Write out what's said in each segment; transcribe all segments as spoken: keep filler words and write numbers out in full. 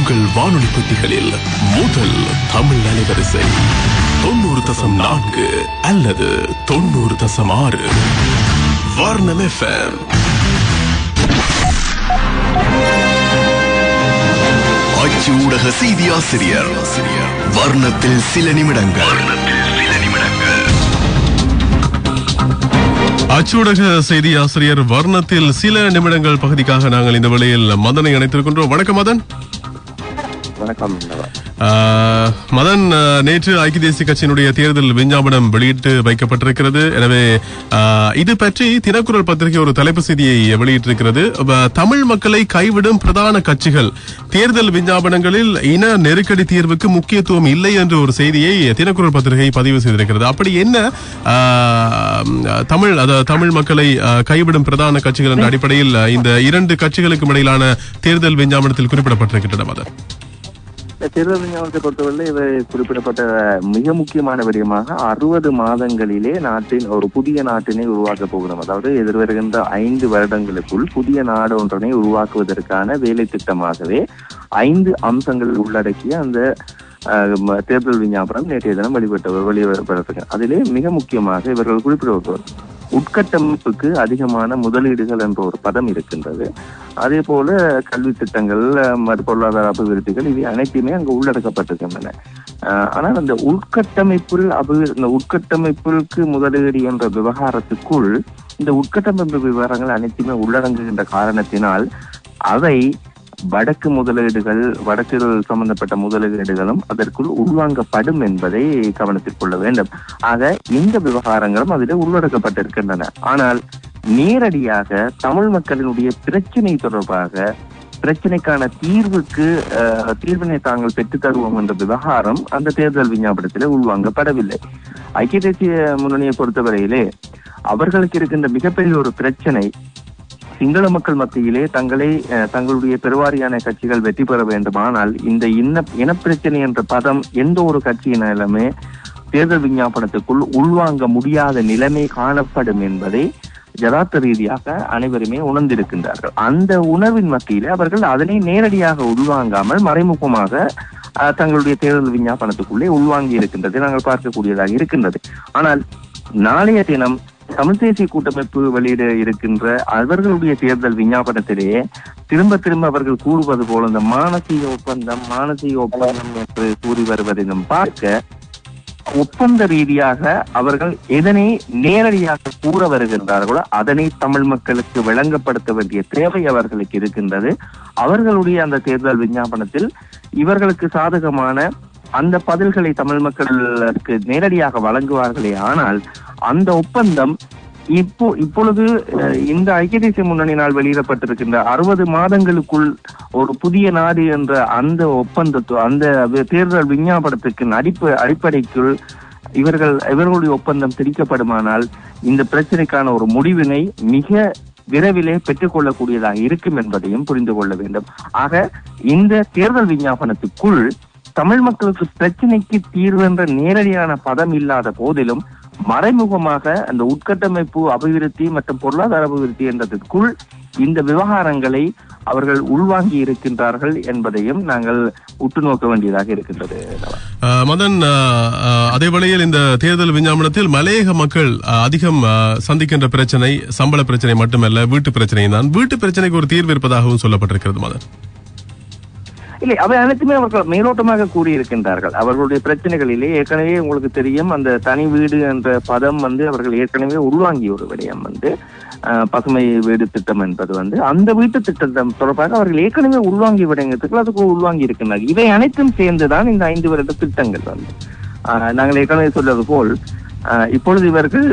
உங்கள் வானொலி பெட்டிகளில் முதல் தமிழ் அலைவரிசை தொண்ணூறு தசம் நான்கு அல்லது தொண்ணூறு தசம் ஆறு வர்ணம் எஃப்எம். அச்சு ஊடக செய்தி ஆசிரியர் வர்ணத்தில் சில நிமிடங்கள். அச்சூடக செய்தி ஆசிரியர் வர்ணத்தில் சில நிமிடங்கள் பகுதிக்காக நாங்கள் இந்த வேளையில் மதனை இணைத்திருக்கின்றோம். வணக்கம் மதன். வணக்கம் மதன், நேற்று ஐக்கிய தேசிய கட்சியினுடைய தேர்தல் விஞ்ஞாபனம் வெளியிட்டு வைக்கப்பட்டிருக்கிறது. எனவே இது பற்றி தினக்குரல் பத்திரிகை ஒரு தலைப்பு செய்தியை வெளியிட்டிருக்கிறது. தமிழ் மக்களை கைவிடும் பிரதான கட்சிகள் தேர்தல் விஞ்ஞாபனங்களில் இன நெருக்கடி தீர்வுக்கு முக்கியத்துவம் இல்லை என்ற ஒரு செய்தியை தினக்குரல் பத்திரிகை பதிவு செய்திருக்கிறது. அப்படி என்ன தமிழ் அதாவது தமிழ் மக்களை கைவிடும் பிரதான கட்சிகள் என்ற அடிப்படையில் இந்த இரண்டு கட்சிகளுக்கும் இடையிலான தேர்தல் விஞ்ஞாபனத்தில் குறிப்பிடப்பட்டிருக்கின்றன மதன்? தேர்தல் விஞ்ஞாபனத்தை பொறுத்தவரை இவை குறிப்பிடப்பட்ட மிக முக்கியமான விடயமாக அறுபது மாதங்களிலே நாட்டின் ஒரு புதிய நாட்டினை உருவாக்கப் போகிறோம். அதாவது எதிர்வருகின்ற ஐந்து வருடங்களுக்குள் புதிய நாடு ஒன்றினை உருவாக்குவதற்கான வேலை திட்டமாகவே ஐந்து அம்சங்கள் உள்ளடக்கிய அந்த தேர்தல் விஞ்ஞாபனம் நேற்றைய தினம் வெளிப்பட்ட வெளியிடப்பட்டிருக்கு. அதிலே மிக முக்கியமாக இவர்கள் குறிப்பிடுவார் உட்கட்டமைப்புக்கு அதிகமான முதலீடுகள் என்ற ஒரு பதம் இருக்கின்றது. அதே போல கல்வி திட்டங்கள், பொருளாதார அபிவிருத்திகள் இவை அனைத்துமே அங்கு உள்ளடக்கப்பட்டிருக்கின்றன. ஆனால் அந்த உட்கட்டமைப்பில் அபி இந்த உட்கட்டமைப்புக்கு முதலீடு என்ற விவகாரத்துக்குள் இந்த உட்கட்டமைப்பு விவகாரங்கள் அனைத்துமே உள்ளடங்குகின்ற காரணத்தினால் அவை வடக்கு முதலீடுகள் வடக்கில் சம்பந்தப்பட்ட முதலீடுகளும் அதற்குள் உள்வாங்கப்படும் என்பதை கவனத்தில் கொள்ள வேண்டும். ஆக இந்த விவகாரங்களும் அதிலே உள்ளடக்கப்பட்டிருக்கின்றன. ஆனால் நேரடியாக தமிழ் மக்களினுடைய பிரச்சனை தொடர்பாக பிரச்சனைக்கான தீர்வுக்கு தீர்வினை தாங்கள் பெற்றுத் தருவோம் என்ற விவகாரம் அந்த தேர்தல் விஞ்ஞாபனத்திலே உள்வாங்கப்படவில்லை. ஐக்கிய தேசிய முன்னணியை பொறுத்தவரையிலே அவர்களுக்கு இருக்கின்ற மிகப்பெரிய ஒரு பிரச்சனை சிங்கள மக்கள் மத்தியிலே தங்களை தங்களுடைய பெருவாரியான கட்சிகள் வெற்றி பெற வேண்டுமானால் இந்த இன இனப்பிரச்சனை என்ற பதம் எந்த ஒரு கட்சியினாலுமே தேர்தல் விஞ்ஞாபனத்துக்குள் உள்வாங்க முடியாத நிலைமை காணப்படும் என்பதை யதார்த்த ரீதியாக அனைவருமே உணர்ந்திருக்கின்றார்கள். அந்த உணர்வின் மத்தியிலே அவர்கள் அதனை நேரடியாக உள்வாங்காமல் மறைமுகமாக தங்களுடைய தேர்தல் விஞ்ஞாபனத்துக்குள்ளே உள்வாங்கி இருக்கின்றதை நாங்கள் பார்க்கக்கூடியதாக இருக்கின்றது. ஆனால் நாளைய தினம் தமிழ் தேசிய கூட்டமைப்பு வெளியிட இருக்கின்ற அவர்களுடைய தேர்தல் விஞ்ஞாபனத்திலேயே திரும்ப திரும்ப அவர்கள் கூறுவது போல இந்த மானசீக ஒப்பந்தம் மானசீக ஒப்பந்தம் என்று கூறி வருவதை நாம் பார்க்க ஒப்பந்த ரீதியாக அவர்கள் எதனை நேரடியாக கூற வருகின்றார்களோ அதனை தமிழ் மக்களுக்கு விளங்கப்படுத்த வேண்டிய தேவை அவர்களுக்கு இருக்கின்றது. அவர்களுடைய அந்த தேர்தல் விஞ்ஞாபனத்தில் இவர்களுக்கு சாதகமான அந்த பதில்களை தமிழ் மக்களுக்கு நேரடியாக வழங்குவார்களே. ஆனால் அந்த ஒப்பந்தம் இப்போ இப்பொழுது இந்த ஐக்கிய தேசிய முன்னணியினால் வெளியிடப்பட்டிருக்கின்ற அறுபது மாதங்களுக்குள் ஒரு புதிய நாடு என்ற அந்த ஒப்பந்தத்து அந்த தேர்தல் விஞ்ஞாபனத்துக்கு அடிப்ப அடிப்படைக்குள் இவர்கள் இவர்களுடைய ஒப்பந்தம் திரிக்கப்படுமானால் இந்த பிரச்சனைக்கான ஒரு முடிவினை மிக விரைவிலே பெற்றுக் கொள்ளக்கூடியதாக இருக்கும் என்பதையும் புரிந்து கொள்ள வேண்டும். ஆக இந்த தேர்தல் விஞ்ஞாபனத்துக்குள் தமிழ் மக்களுக்கு பிரச்சனைக்கு தீர்வு என்ற நேரடியான பதம் இல்லாத போதிலும் மறைமுகமாக அந்த உட்கட்டமைப்பு அபிவிருத்தி மற்றும் பொருளாதார அபிவிருத்தி என்றதற்குள் இந்த விவகாரங்களை அவர்கள் உள்வாங்கி இருக்கின்றார்கள் என்பதையும் நாங்கள் உற்று நோக்க வேண்டியதாக இருக்கின்றது. மதன், அதே வேளையில் இந்த தேர்தல் விஞ்ஞாபனத்தில் மலையக மக்கள் அதிகம் சந்திக்கின்ற பிரச்சனை சம்பள பிரச்சனை மட்டுமல்ல, வீட்டு பிரச்சனை தான். வீட்டு பிரச்சனைக்கு ஒரு தீர்வு இருப்பதாகவும் சொல்லப்பட்டிருக்கிறது மதன். இல்லை, அவை அனைத்துமே அவர்கள் மேலோட்டமாக கூறியிருக்கின்றார்கள். அவர்களுடைய பிரச்சனைகளிலே ஏற்கனவே உங்களுக்கு தெரியும் அந்த தனி வீடு என்ற பதம் வந்து அவர்கள் ஏற்கனவே உள்வாங்கிய ஒரு விடயம் வந்து பசுமை வீடு திட்டம் என்பது வந்து அந்த வீட்டு திட்டம் தொடர்பாக அவர்கள் ஏற்கனவே உள்வாங்கி விடயத்துக்கு அதுக்கு உள்வாங்கி இருக்கின்றார்கள். இவை அனைத்தும் சேர்ந்துதான் இந்த ஐந்து வருட திட்டங்கள் வந்து நாங்கள் ஏற்கனவே சொல்வது போல் இப்பொழுது இவர்கள்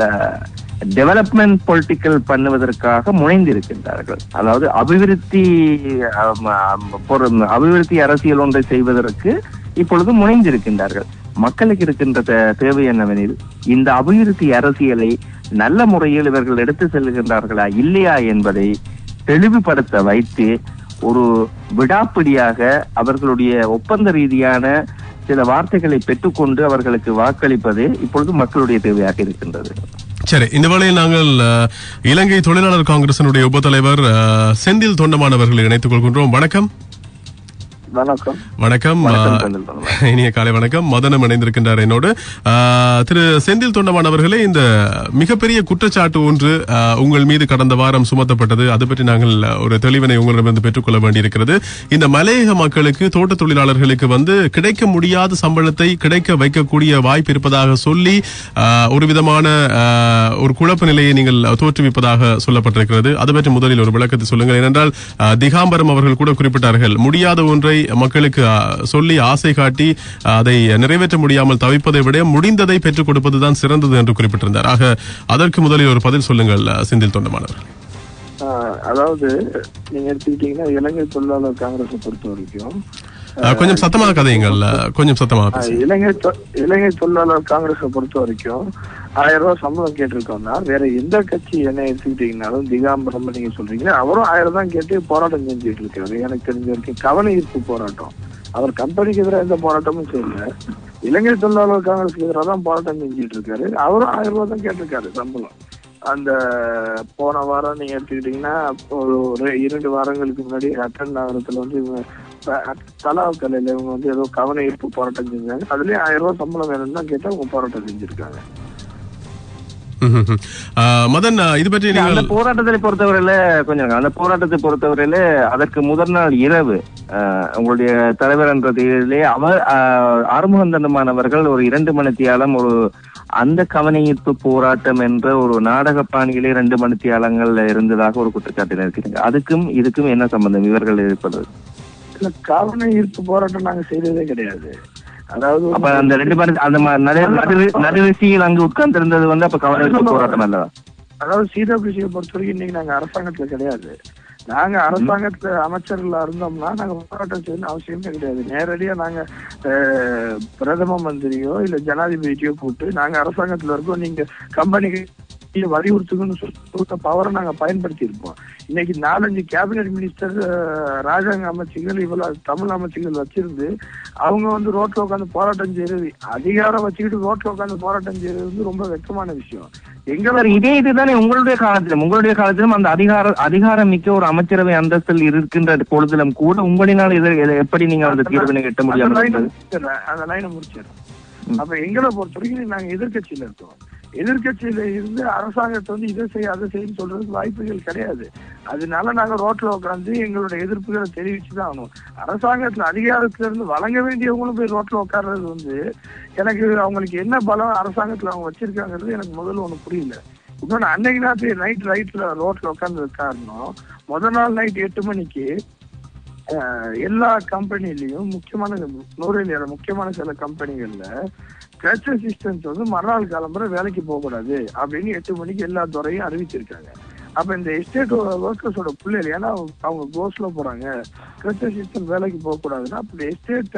டெவலப்மெண்ட் பொலிட்டிக்கல் பண்ணுவதற்காக முனைந்திருக்கின்றார்கள். அதாவது அபிவிருத்தி அபிவிருத்தி அரசியல் ஒன்றை செய்வதற்கு இப்பொழுது முனைந்திருக்கின்றார்கள். மக்களுக்கு இருக்கின்ற தேவை என்னவெனில் இந்த அபிவிருத்தி அரசியலை நல்ல முறையில் இவர்கள் எடுத்து செல்கின்றார்களா இல்லையா என்பதை தெளிவுபடுத்த வைத்து ஒரு விடாப்பிடியாக அவர்களுடைய ஒப்பந்த ரீதியான சில வார்த்தைகளை பெற்றுக்கொண்டு அவர்களுக்கு வாக்களிப்பது இப்பொழுது மக்களுடைய தேவையாக இருக்கின்றது. சரி, இந்த வேளையில் நாங்கள் இலங்கை தொழிலாளர் காங்கிரசினுடைய உப தலைவர் செந்தில் தொண்டமான் அவர்களை இணைத்துக் கொள்கின்றோம். வணக்கம். வணக்கம். வணக்கம். இனிய காலை வணக்கம். மதனம் இணைந்திருக்கின்றார் என்னோடு. திரு செந்தில் தொண்டமான் அவர்களே, இந்த மிகப்பெரிய குற்றச்சாட்டு ஒன்று உங்கள் மீது கடந்த வாரம் சுமத்தப்பட்டது. அது பற்றி நாங்கள் ஒரு தெளிவினை உங்களிடமிருந்து பெற்றுக்கொள்ள வேண்டியிருக்கிறது. இந்த மலையக மக்களுக்கு, தோட்ட தொழிலாளர்களுக்கு வந்து கிடைக்க முடியாத சம்பளத்தை கிடைக்க வைக்கக்கூடிய வாய்ப்பு இருப்பதாக சொல்லி ஒரு விதமான ஒரு குழப்ப நிலையை நீங்கள் தோற்றுவிப்பதாக சொல்லப்பட்டிருக்கிறது. அது பற்றி முதலில் ஒரு விளக்கத்தை சொல்லுங்கள். ஏனென்றால் திகாம்பரம் அவர்கள் கூட குறிப்பிட்டார்கள், முடியாத ஒன்றை மக்களுக்கு சொல்லி ஆசை காட்டி அதை நிறைவேற்ற முடியாமல் தவிப்பதை விட முடிந்ததை பெற்றுக் கொடுப்பதுதான் சிறந்தது என்று குறிப்பிட்டிருந்தார். ஆக அதற்கு முதலில் ஒரு பதில் சொல்லுங்கள் செந்தில் தொண்டமானவர். அதாவது நீங்க எடுத்துக்கிட்டீங்கன்னா இலங்கை தொழிலாளர் காங்கிரஸை பொறுத்த வரைக்கும் கொஞ்சம் சத்தமாக கதையுங்கள், கொஞ்சம் சத்தமாக. இலங்கை இலங்கை தொழிலாளர் காங்கிரஸை பொறுத்த வரைக்கும் ஆயிரம் ரூபாய் சம்பளம் கேட்டிருக்கோம்னா வேற எந்த கட்சி என்ன எடுத்துக்கிட்டீங்கன்னாலும் திகாம்பரம் நீங்க சொல்றீங்க, அவரும் ஆயிரம் தான் கேட்டு போராட்டம் செஞ்சுட்டு இருக்காரு. எனக்கு தெரிஞ்ச வரைக்கும் கவன ஈர்ப்பு போராட்டம், அவர் கம்பெனிக்கு எதிராக எந்த போராட்டமும் செய்யல, இலங்கை தொழிலாளர் காங்கிரஸுக்கு எதிராக தான் போராட்டம் செஞ்சுட்டு இருக்காரு. அவரும் ஆயிரம் ரூபாய் தான் கேட்டிருக்காரு சம்பளம். அந்த போன வாரம் நீங்க எடுத்துக்கிட்டீங்கன்னா ஒரு இரண்டு வாரங்களுக்கு முன்னாடி அட்டன் நகரத்துல வந்து தலாவுக்கலையில இவங்க வந்து ஏதோ கவன ஈர்ப்பு போராட்டம் செஞ்சாங்க. அதுலயே ஆயிரம் ரூபாய் சம்பளம் வேணும்னு தான் கேட்டா அவங்க போராட்டம் செஞ்சிருக்காங்க. மதன், இது பற்றி அந்த போராட்டத்தை பொறுத்தவரையில கொஞ்சம் அந்த போராட்டத்தை பொறுத்தவரையில அதற்கு முதல் நாள் இரவு உங்களுடைய தலைவர் என்ற தேதியிலே அவர் ஆறுமுகந்தண்டமானவர்கள் ஒரு இரண்டு மணித்தியாலம் ஒரு அந்த கவன ஈர்ப்பு போராட்டம் என்ற ஒரு நாடக பாணியிலே இரண்டு மணித்தியாலங்கள் இருந்ததாக ஒரு குற்றச்சாட்டு இருக்கிறீங்க. அதுக்கும் இதுக்கும் என்ன சம்பந்தம் இவர்கள் இருப்பது? இல்ல, கவன ஈர்ப்பு போராட்டம் நாங்க செய்ததே கிடையாது. அதாவது அப்ப அந்த ரெண்டு பேரும் அந்த நடுவரிசையில் அங்கு உட்கார்ந்து இருந்தது வந்து அப்ப கவன ஈர்ப்பு போராட்டம் அல்லவா? அதாவது சீதா கிருஷியை பொறுத்த வரைக்கும் இன்னைக்கு நாங்க அரசாங்கத்துல கிடையாது. நாங்க அரசாங்கத்துல அமைச்சர்களா இருந்தோம்னா நாங்க போராட்டம் செய்யணும் அவசியமே கிடையாது. நேரடியா நாங்க பிரதம மந்திரியோ இல்ல ஜனாதிபதியோ கூப்பிட்டு நாங்க அரசாங்கத்துல இருக்கோம், நீங்க கம்பெனிக்கு வலியுறுத்துக்குன்னு சொல்ற பவரை நாங்க பயன்படுத்தி இருப்போம். இன்னைக்கு நாலஞ்சு கேபினெட் மினிஸ்டர், ராஜாங்க அமைச்சர்கள், இவ்வளவு தமிழ் அமைச்சர்கள் வச்சிருந்து அவங்க வந்து ரோட்ல உட்காந்து போராட்டம் செய்யறது, அதிகாரம் வச்சுக்கிட்டு ரோட்ல உட்காந்து போராட்டம் செய்யறது வந்து ரொம்ப வெக்கமான விஷயம். எங்க இதே இதுதானே உங்களுடைய காலத்திலும் உங்களுடைய காலத்திலும் அந்த அதிகார அதிகாரம் மிக்க ஒரு அமைச்சரவை அந்தஸ்தில் இருக்கின்ற பொழுதிலும் கூட உங்களினால் எப்படி நீங்க அந்த தீர்வினை எட்ட முடியாது? அந்த லைனை முடிச்சிடறேன். அப்ப எங்களை பொறுத்த வரைக்கும் நாங்க எதிர்கட்சியில இருக்கோம். எதிர்கட்சியில இருந்து அரசாங்கத்தை வந்து இதை செய்ய அதை செய்யன்னு சொல்றதுக்கு வாய்ப்புகள் கிடையாது. அதனால நாங்க ரோட்ல உட்காந்து எங்களுடைய எதிர்ப்புகளை தெரிவிச்சுதான் ஆகணும். அரசாங்கத்துல அதிகாரத்துல இருந்து வழங்க வேண்டியவங்களும் போய் ரோட்ல உட்கார்றது வந்து எனக்கு அவங்களுக்கு என்ன பலம் அரசாங்கத்துல அவங்க வச்சிருக்காங்கிறது எனக்கு முதல்ல ஒண்ணு புரியல. இன்னொன்னு அன்னைக்கு நாட்டு நைட் ரைட்ல ரோட்ல உட்கார்ந்து காரணம் முதல் நாள் நைட் எட்டு மணிக்கு எல்லா கம்பெனிலையும் முக்கியமான நூறு முக்கியமான சில கம்பெனிகள்ல கிரச் அசிஸ்டன்ஸ் வந்து மறுநாள் கிளம்புற வேலைக்கு போக கூடாது அப்படின்னு எட்டு மணிக்கு எல்லா துறையும் அறிவிச்சிருக்காங்க. அப்ப இந்த எஸ்டேட் ஒர்க்கர்ஸோட பிள்ளைகள், ஏன்னா அவங்க கோஸ்ல போறாங்க, கிரச் அசிஸ்டன்ட் வேலைக்கு போக கூடாதுன்னா அப்படி எஸ்டேட்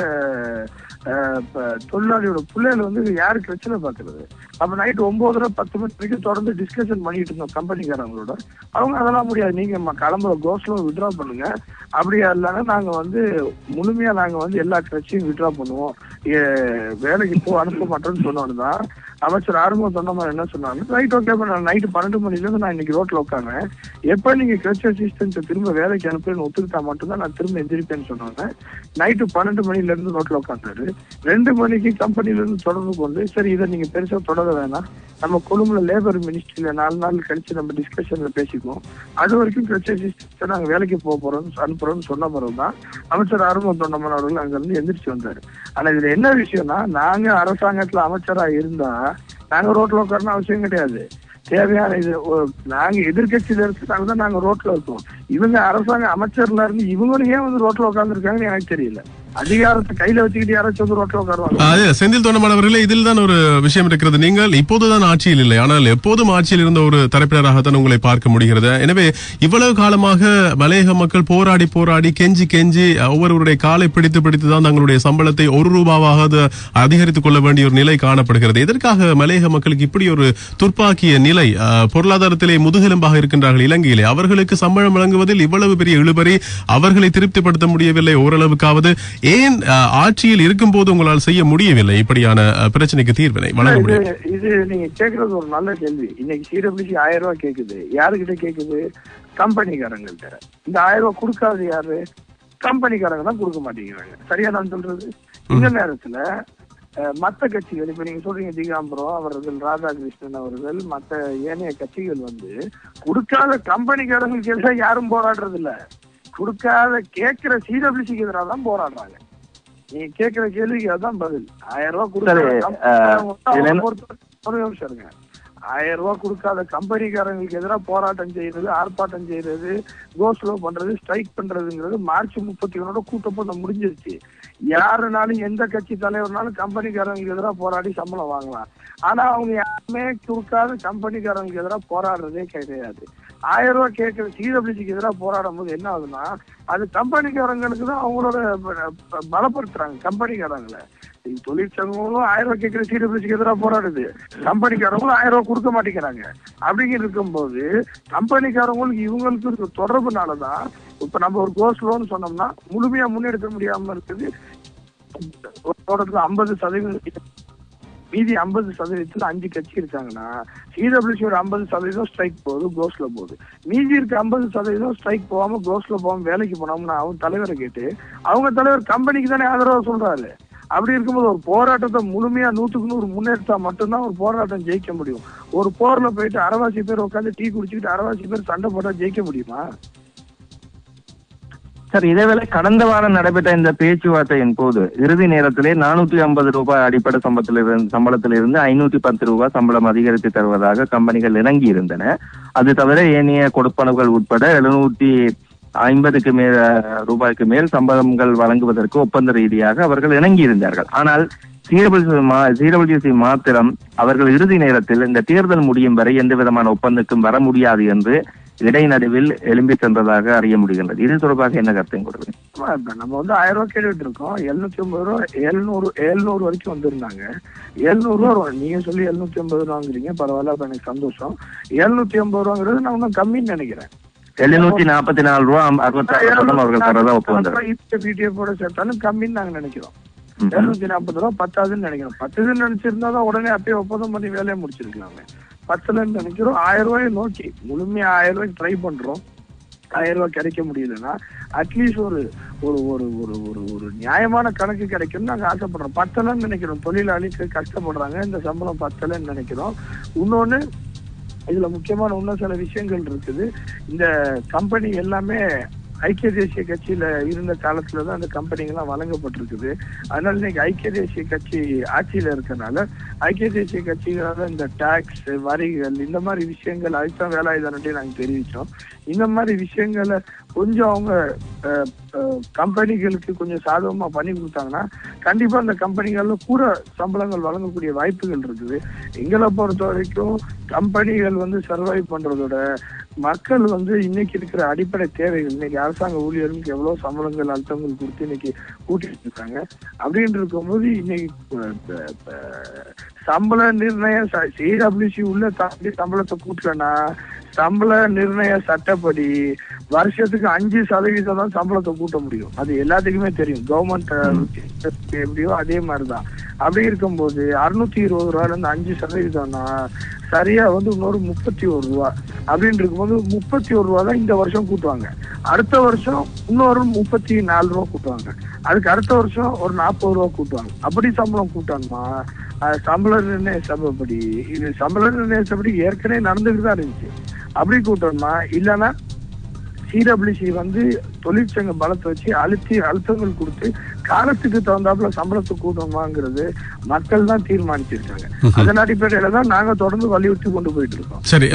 தொழிலாளியோட பிள்ளைகள் வந்து யாரு பிரச்சனை பாக்குறது? அப்ப நைட் ஒன்பதரை பத்து மணி வரைக்கும் தொடர்ந்து டிஸ்கஷன் பண்ணிட்டு இருந்தோம் கம்பெனிக்காரங்களோட. அவங்க அதெல்லாம் முடியாது, நீங்க கிளம்புற கோஸ்ல வித்ட்ரா பண்ணுங்க, அப்படியா இல்லைன்னா நாங்க வந்து முழுமையா நாங்க வந்து எல்லா கிரச்சையும் வித்ட்ரா பண்ணுவோம், வேலைக்கு போ அனுப்ப மாட்டோம்னு சொன்னோன்னு தான் அமைச்சர் ஆறுமுக தொண்டமான் என்ன சொன்னாங்க, ரைட் ஓகே நான் நைட்டு பன்னெண்டு மணில இருந்து நான் இன்னைக்கு ரோட்ல உட்காந்தேன், எப்ப நீங்க கிரச் அசிஸ்டன்ஸை திரும்ப வேலைக்கு அனுப்புன்னு ஒத்துக்கிட்டா மட்டும்தான் நான் திரும்ப எந்திரிப்பேன்னு சொன்னாங்க. நைட்டு பன்னெண்டு மணில இருந்து ரோட்ல உட்காந்தாரு. ரெண்டு மணிக்கு கம்பெனில இருந்து தொடர்பு கொண்டு சரி இதை நீங்க பெருசா தொடர வேணாம், நம்ம கொழும்புல லேபர் மினிஸ்ட்ரியில நாலு நாள் கழிச்சு நம்ம டிஸ்கஷன்ல பேசிக்குவோம், அது வரைக்கும் கிரச் அசிஸ்டன்ஸ் நாங்க வேலைக்கு போக போறோம் அனுப்புறோம்னு சொன்ன பிறகுதான் அமைச்சர் ஆறுமுக தொண்டமான் அவர்கள் அங்க இருந்து எந்திரிச்சு வந்தாரு. ஆனா இதுல என்ன விஷயம்னா, நாங்க அரசாங்கத்துல அமைச்சரா இருந்தா நாங்க ரோட்ல உட்காரணும் அவசியம் கிடையாது. தேவையான இது நாங்க எதிர்கட்சியில இருக்கிறதால தான் நாங்க ரோட்ல இருக்கோம். இவங்க அரசாங்க அமைச்சர்ல இருந்து இவங்களும் ஏன் வந்து ரோட்ல உட்கார்ந்து இருக்காங்கன்னு எனக்கு தெரியல. அதிகாரத்தை கையில வச்சுக்கிட்டு யாராச்சும் வந்து ரோட்ல உட்காருவாங்க. செந்தில் தொண்டமானவர்களே, இதில் தான் ஒரு விஷயம் இருக்கிறது. நீங்கள் இப்போதுதான் ஆட்சியில் இல்லை, ஆனால் எப்போதும் ஆட்சியில் இருந்த ஒரு தரப்பினராகத்தான் உங்களை பார்க்க முடிகிறது. எனவே இவ்வளவு காலமாக மலையக மக்கள் போராடி போராடி கெஞ்சி கெஞ்சி ஒவ்வொருவருடைய காலை பிடித்து பிடித்து தான் தங்களுடைய சம்பளத்தை ஒரு ரூபாவாக அதிகரித்துக் கொள்ள வேண்டிய ஒரு நிலை காணப்படுகிறது. எதற்காக மலையக மக்களுக்கு இப்படி ஒரு துர்ப்பாக்கிய நிலை? பொருளாதாரத்திலே முதுகெலும்பாக இருக்கின்றார்கள் இலங்கையிலே, அவர்களுக்கு சம்பளம் வழங்குவதில் இவ்வளவு பெரிய இழுபறி, அவர்களை திருப்திப்படுத்த முடியவில்லை ஓரளவுக்காவது. ஏன் ஆட்சியில் இருக்கும் போது உங்களால் செய்ய முடியவில்லை இப்படியான பிரச்சனைக்கு தீர்வினை வழங்க முடியும்? இது நீங்க கேட்கறது ஒரு நல்ல கேள்வி. இன்னைக்கு சிடபிள்யூசி ஆயிரம் ரூபாய் கேக்குது, யாருக்கிட்ட கேக்குது? கம்பெனிக்காரங்கள்ட்ட. இந்த ஆயிரம் ரூபாய் கொடுக்காது யாரு? கம்பெனிக்காரங்க தான் கொடுக்க மாட்டேங்கிறாங்க. சரியா நான் சொல்றது? இந்த நேரத்துல மத்த கட்சிகள், இப்ப நீங்க சொல்றீங்க திகாம்பரம் அவர்கள், ராதாகிருஷ்ணன் அவர்கள், மத்த ஏனைய கட்சிகள் வந்து கொடுக்காத கம்பெனிக்காரங்களுக்கு எதிராக யாரும் போராடுறது இல்ல, கொடுக்காத கேட்கிற சிடபிள்யூசிக்கு எதிராக தான் போராடுறாங்க. நீங்க கேட்கிற கேள்விக்கு அதான் பதில். ஆயிரம் ரூபாய் கொடுக்காத ஒரு நிமிஷம் இருங்க. ஆயிரம் ரூபாய் கொடுக்காத கம்பெனிக்காரங்களுக்கு எதிராக போராட்டம் செய்யறது, ஆர்ப்பாட்டம் செய்யறது, கோஸ்லோ பண்றது, ஸ்ட்ரைக் பண்றதுங்கிறது மார்ச் முப்பத்தி ஒன்னோட கூட்டப்பட்டு முடிஞ்சிருச்சு. யாருனாலும் எந்த கட்சி தலைவர்னாலும் கம்பெனிக்காரங்களுக்கு எதிராக போராடி சம்பளம் வாங்கலாம். ஆனா அவங்க யாருமே கொடுக்காத கம்பெனிக்காரங்களுக்கு எதிராக போராடுறதே கிடையாது. ஆயிரம் ரூபாய் கேட்கிற சிடபிள்யூசிக்கு எதிராக போராடும் போது என்ன ஆகுதுன்னா அது கம்பெனிக்காரங்களுக்கு தான் அவங்களோட பலப்படுத்துறாங்க. கம்பெனிக்காரங்களை தொழிற்சங்கங்களும் ஆயிரம் ரூபாய் கேட்கிற சிடபிள்யூசிக்கு எதிராக போராடுது, கம்பெனிக்காரங்களும் ஆயிரம் ரூபாய் கொடுக்க மாட்டேங்கிறாங்க. அப்படிங்கிட்டு இருக்கும்போது கம்பெனிக்காரங்களுக்கு இவங்களுக்கு தொடர்புனாலதான் இப்ப நம்ம ஒரு கோஸ் லோன் சொன்னோம்னா முழுமையா முன்னெடுக்க முடியாம இருக்குது. ஐம்பது சதவீதம் மீதி ஐம்பது சதவீதத்துல அஞ்சு கட்சி இருக்காங்கன்னா சிடபிள்யூசி ஒரு ஐம்பது சதவீதம் ஸ்ட்ரைக் போகுது, கோஸ்ல போகுது. மீதி இருக்க ஐம்பது சதவீதம் ஸ்ட்ரைக் போகாம கோஸ்ல போகாம வேலைக்கு போனோம்னா அவங்க தலைவரை கேட்டு அவங்க தலைவர் கம்பெனிக்கு தானே ஆதரவா சொல்றாரு. அப்படி இருக்கும்போது ஒரு போராட்டத்தை முழுமையா நூத்துக்கு நூறு முன்னெடுத்தா மட்டும்தான் ஒரு போராட்டம் ஜெயிக்க முடியும். ஒரு போர்ல போயிட்டு அரைவாசி பேர் உட்காந்து டீ குடிச்சுக்கிட்டு அரைவாசி பேர் சண்டை போட்டா ஜெயிக்க முடியுமா? சார், இதேவேளை கடந்த வாரம் நடைபெற்ற இந்த பேச்சுவார்த்தையின் போது இறுதி நேரத்திலே நானூத்தி ஐம்பது ரூபாய் அடிப்படை சம்பளத்திலிருந்து சம்பளத்திலிருந்து ஐநூத்தி பத்து ரூபாய் சம்பளம் அதிகரித்து தருவதாக கம்பெனிகள் இறங்கி இருந்தன. அது தவிர ஏனைய கொடுப்பனவுகள் உட்பட எழுநூத்தி ஐம்பதுக்கு மேல் ரூபாய்க்கு மேல் சம்பளங்கள் வழங்குவதற்கு ஒப்பந்த ரீதியாக அவர்கள் இணங்கி இருந்தார்கள். ஆனால் சிடபிள்யூசி மாத்திரம் அவர்கள் இறுதி நேரத்தில் இந்த தேர்தல் முடியும் வரை எந்த விதமான ஒப்பந்தக்கும் வர முடியாது என்று இடைநடுவில் எழும்பி சென்றதாக அறிய முடிகின்றது. இது தொடர்பாக என்ன கருத்தை கொடுக்குறீங்க? நம்ம வந்து ஆயிரம் ரூபாய் கேட்டுட்டு இருக்கோம். எழுநூத்தி ஐம்பது ரூபா எழுநூறு எழுநூறு வரைக்கும் வந்திருந்தாங்க. எழுநூறு ரூபா நீங்க சொல்லி எழுநூத்தி ஐம்பது ரூபா வாங்குறீங்க, பரவாயில்ல, அப்ப எனக்கு சந்தோஷம். எழுநூத்தி ஐம்பது ரூபாங்கிறது நான் ஒன்னும் கம்மின்னு நினைக்கிறேன். எழுநூத்தி நாற்பத்தி நாலு ரூபா சேர்த்தாலும் கம்மின்னு நாங்க நினைக்கிறோம். எழுநூத்தி நாற்பது ரூபா பத்தாதுன்னு நினைக்கிறோம். பத்துன்னு நினைச்சிருந்தாதான் உடனே அப்பயே ஒப்பந்தம் பண்ணி வேலையை முடிச்சிருக்கலாமே. பத்துலன்னு நினைக்கிறோம். ஆயிரம் ரூபாயை நோக்கி முழுமையா ஆயிரம் ரூபாய்க்கு ட்ரை பண்றோம். ஆயிரம் ரூபாய் கிடைக்க முடியலன்னா அட்லீஸ்ட் ஒரு ஒரு ஒரு ஒரு ஒரு ஒரு நியாயமான கணக்கு கிடைக்கும்னு நாங்க ஆசைப்படுறோம். பத்தலன்னு நினைக்கிறோம். தொழிலாளிக்கு கஷ்டப்படுறாங்க, இந்த சம்பளம் பத்தலன்னு நினைக்கிறோம். இன்னொன்னு இதுல முக்கியமான இன்னும் சில விஷயங்கள் இருக்குது. இந்த கம்பெனி எல்லாமே ஐக்கிய தேசிய கட்சியில இருந்த காலத்துலதான் அந்த கம்பெனிகள்லாம் வழங்கப்பட்டிருக்குது. அதனால இன்னைக்கு ஐக்கிய தேசிய கட்சி ஆட்சியில இருக்கனால ஐக்கிய தேசிய கட்சிகளால இந்த டாக்ஸ், வரிகள், இந்த மாதிரி விஷயங்கள் அதுதான் வேலாயுதன்ட்டே நாங்க தெரிவிச்சோம். இந்த மாதிரி விஷயங்களை கொஞ்சம் அவங்க கம்பெனிகளுக்கு கொஞ்சம் சாதகமா பண்ணி கொடுத்தாங்கன்னா கண்டிப்பா அந்த கம்பெனிகள்ல கூட சம்பளங்கள் வழங்கக்கூடிய வாய்ப்புகள் இருக்குது. எங்களை பொறுத்த வரைக்கும் கம்பெனிகள் வந்து சர்வைவ் பண்றதோட மக்கள் வந்து இன்னைக்கு இருக்கிற அடிப்படை தேவைகள், இன்னைக்கு அரசாங்க ஊழியர்களுக்கு எவ்வளவு சம்பளங்கள் அழுத்தங்கள் கொடுத்து இன்னைக்கு கூட்டிட்டு இருக்காங்க. அப்படின்னு இருக்கும்போது இன்னைக்கு சம்பள நிர்ணயம் சிடபிள்யூசி உள்ள தாண்டி சம்பளத்தை கூட்டலன்னா சம்பள நிர்ணய சட்டப்படி வருஷத்துக்கு அஞ்சு சதவீதம் தான் சம்பளத்தை கூட்ட முடியும். அது எல்லாத்துக்குமே தெரியும். கவர்மெண்ட் எப்படியோ அதே மாதிரிதான். அப்படி இருக்கும்போது அறுநூத்தி இருபது ரூபாயில இருந்து அஞ்சு சதவீதம்னா சரியா வந்து இன்னொரு முப்பத்தி ஒரு ரூபா அப்படின்னு இருக்கும்போது முப்பத்தி ஒரு ரூபா தான் இந்த வருஷம் கூட்டுவாங்க. அடுத்த வருஷம் இன்னொரு முப்பத்தி நாலு ரூபா கூட்டுவாங்க. அதுக்கு அடுத்த வருஷம் ஒரு நாற்பது ரூபா கூட்டுவாங்க. அப்படி சம்பளம் கூட்டணுமா? சம்பள நிர்ணய சபைப்படி இது சம்பள நிர்ணய சபைப்படி ஏற்கனவே நடந்துகிட்டு தான் இருந்துச்சு. அப்படி கூட்டணுமா? இல்லைன்னா சிடபிள்யூசி வந்து தொழிற்சங்க பலத்தை வச்சு அழுத்தி அழுத்தங்கள் கொடுத்து காலத்துக்கு தகுந்தாப்புல சம்பளத்தை கூட்டணுமாங்கிறது மக்கள் தான் தீர்மானிச்சிருக்காங்க. அதன் அடிப்படையில தான் நாங்க தொடர்ந்து வலியுறுத்தி கொண்டு போயிட்டு இருக்கோம். சரி,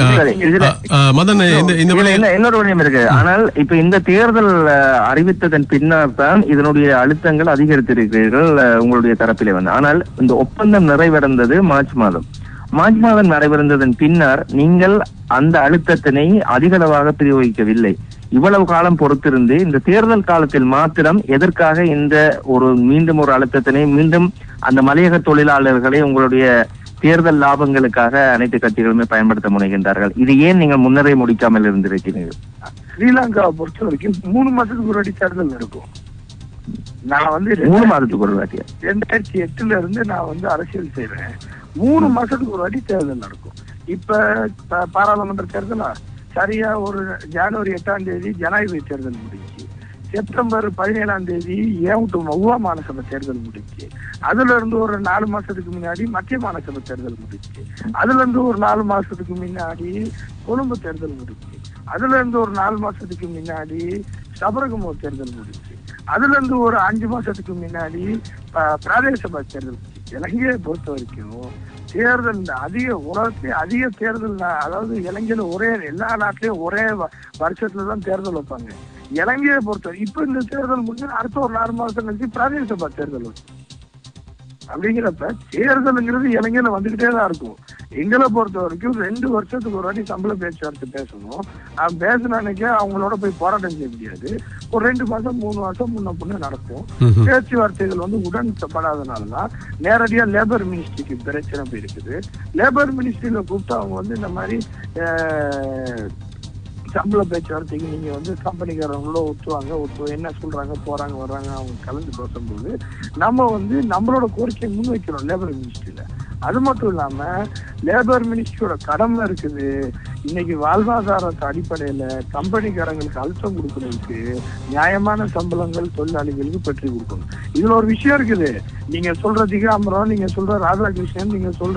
இன்னொரு விஷயம் இருக்கு. ஆனால் இப்ப இந்த தேர்தல் அறிவித்ததன் பின்னர் தான் இதனுடைய அழுத்தங்கள் அதிகரித்திருக்கிறீர்கள் உங்களுடைய தரப்பிலே வந்து. ஆனால் இந்த ஒப்பந்தம் நிறைவடைந்தது மார்ச் மாதம். மார்ச் மாதம் நடைபெறுந்ததன் பின்னர் நீங்கள் அந்த அழுத்தத்தினை அதிகளவாக பிரயோகிக்கவில்லை. இவ்வளவு காலம் பொறுத்திருந்து இந்த தேர்தல் காலத்தில் மாத்திரம் எதற்காக இந்த ஒரு மீண்டும் ஒரு அழுத்தத்தினை மீண்டும் அந்த மலையக தொழிலாளர்களை உங்களுடைய தேர்தல் லாபங்களுக்காக அனைத்து கட்சிகளுமே பயன்படுத்த முனைகின்றார்கள்? இது ஏன் நீங்கள் முன்னரே முடிக்காமல் இருந்திருக்கிறீர்கள்? ஸ்ரீலங்காவை பொறுத்த வரைக்கும் மூணு மாதத்துக்கு ஒரு வாட்டி தேர்தல் நடக்கும். நான் வந்து மூணு மாதத்துக்கு ஒரு வாட்டி ரெண்டாயிரத்தி எட்டுல இருந்து நான் வந்து அரசியல் செய்யறேன். மூணு மாசத்துக்கு ஒரு வாட்டி தேர்தல் நடக்கும். இப்ப பாராளுமன்ற தேர்தலா சரியா ஒரு ஜனவரி எட்டாம் தேதி ஜனாதிபதி தேர்தல் முடிஞ்சு. செப்டம்பர் பதினேழாம் தேதி ஏவுட்டு மவுவா மாநகர தேர்தல் முடிச்சு. அதுல இருந்து ஒரு நாலு மாசத்துக்கு முன்னாடி மத்திய மாநகர தேர்தல் முடிச்சு. அதுல இருந்து ஒரு நாலு மாசத்துக்கு முன்னாடி கொழும்பு தேர்தல் முடிச்சு. அதுல இருந்து ஒரு நாலு மாசத்துக்கு முன்னாடி சபரகமுவ தேர்தல் முடிச்சு. அதுல இருந்து ஒரு அஞ்சு மாசத்துக்கு முன்னாடி பிராதேச சபா தேர்தல் முடிச்சு. இலங்கையை பொறுத்த வரைக்கும் தேர்தல் அதிக உலகத்திலே அதிக தேர்தல், அதாவது இலங்கையில ஒரே எல்லா நாட்டிலயும் ஒரே வருஷத்துலதான் தேர்தல் வைப்பாங்க. இலங்கையை பொறுத்த இப்ப இந்த தேர்தல் முடிஞ்சு அடுத்த ஒரு நாலு மாசம் கழிச்சு பிராதேச சபா தேர்தல் வரும். அப்படிங்கிறப்ப தேர்தலுங்கிறது இலங்கையில வந்துகிட்டே தான் இருக்கும். எங்களை பொறுத்த வரைக்கும் ரெண்டு வருஷத்துக்கு ஒரு வாட்டி சம்பள பேச்சுவார்த்தை பேசணும். அவன் பேசின அன்னைக்கே அவங்களோட போய் போராட்டம் செய்ய முடியாது. ஒரு ரெண்டு மாசம் மூணு மாசம் முன்ன பொண்ணு நடக்கும். பேச்சுவார்த்தைகள் வந்து உடன்படாதனாலதான் நேரடியா லேபர் மினிஸ்ட்ரிக்கு பிரச்சனை போயிருக்குது. லேபர் மினிஸ்ட்ரியில கூப்பிட்டு அவங்க வந்து இந்த மாதிரி சம்பள பேச்சுவார்த்தைக்கு நீங்க வந்து கம்பெனிக்காரங்களோ ஒத்துவாங்க, ஒத்து என்ன சொல்றாங்க போறாங்க வர்றாங்க அவங்க கலந்து பேசும்போது நம்ம வந்து நம்மளோட கோரிக்கையை முன் வைக்கிறோம் லேபர் மினிஸ்ட்ரியில. அது மட்டும் இல்லாம லேபர் மினிஸ்ட்ரியோட கடமை இருக்குது இன்னைக்கு வாழ்வாதாரத்தை அடிப்படையில கம்பெனிக்காரங்களுக்கு அழுத்தம் கொடுக்கறதுக்கு நியாயமான சம்பளங்கள் தொழிலாளிகளுக்கு பெற்று கொடுக்கணும். இதுல ஒரு விஷயம் இருக்குது. நீங்க சொல்ற திகாம்பரம், நீங்க சொல்ற ராதாகிருஷ்ணன், நீங்க சொல்ற